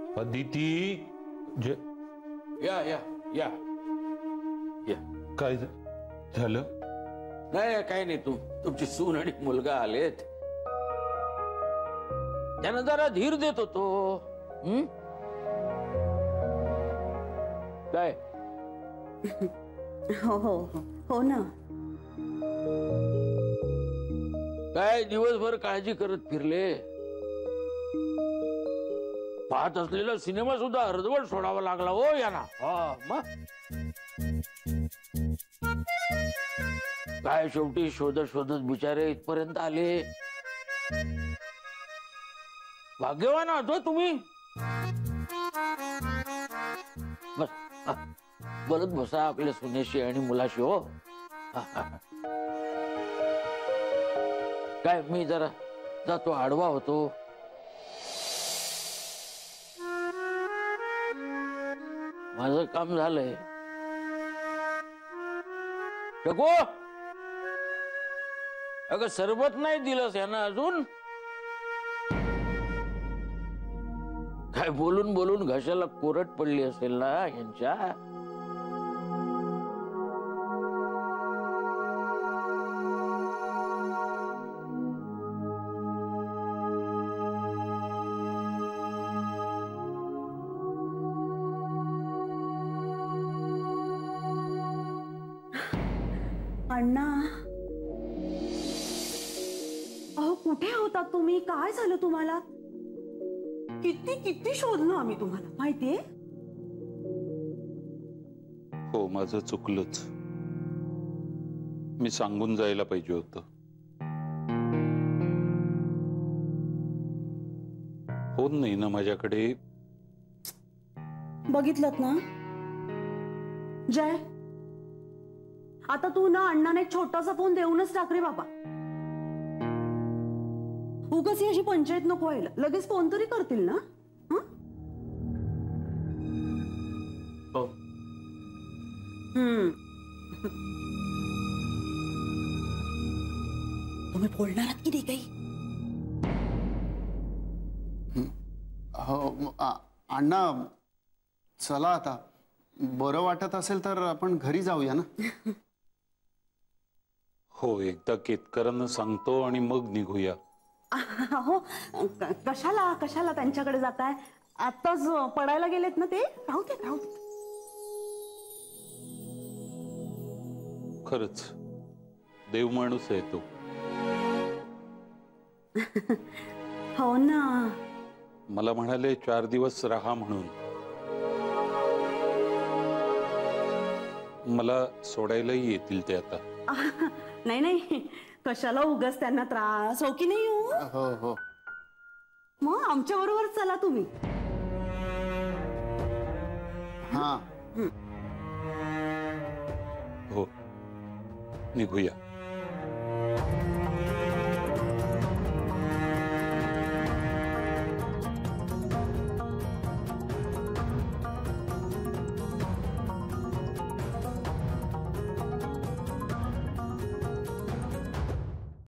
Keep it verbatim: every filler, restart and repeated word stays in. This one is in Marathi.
अदिती जे या या या या काय झालं? नाही काही नाही. तू तुमची सून आणि मुलगा आलेत, त्यांना जरा धीर देत होतो. हम्म काय? हो हो हो ना. काय दिवसभर काळजी करत फिरले? पाहत असलेला सिनेमा सुद्धा अर्धवट सोडावा लागला हो यांना. हा मग काय शेवटी शोधत शोधत बिचारे इथपर्यंत आले. भाग्यवान आहात हो तुम्ही. बस बोलत बसा आपल्या सुनेशी आणि मुलाशी. हो काय मी जरा जातो, आडवा होतो. माझं काम झालंय. टको अगं सरबत नाही दिलंस यांना अजून. काय बोलून बोलून घशाला कोरड पडली असेल ना यांच्या. अण्णा अहो कुठे होता तुम्ही? काय झालं तुम्हाला? किती किती शोधलो आम्ही तुम्हाला माहितीये. हो माझं चुकलंच. मी सांगून जायला पाहिजे होतं. फोन नाही ना माझ्याकडे. बघितलंत ना जय, आता तू ना अण्णाने एक छोटासा फोन देऊनच टाक रे बाबा. उगाच अशी पंचायत नको व्हायला. लगेच फोन तरी करतील ना. हो हम्म तुम्ही बोलणार आहात की नाही काही? हो अण्णा चला आता. बरं वाटत असेल तर आपण घरी जाऊया ना. हो एकदा केतकरांना सांगतो आणि मग निघूया. हो कशाला कशाला त्यांच्याकडे जाताय? आताच पडायला गेलेत ना ते. राहू दे राहू दे. खरंच देव माणूस आहे तो. हो ना. मला म्हणाले चार दिवस राहा म्हणून. मला सोडायलाही येतील ते आता. नाही नाही कशाला उगाच त्यांना त्रास. हो की नाही? हो हो मग आमच्या बरोबर चला तुम्ही. हा हो निघूया.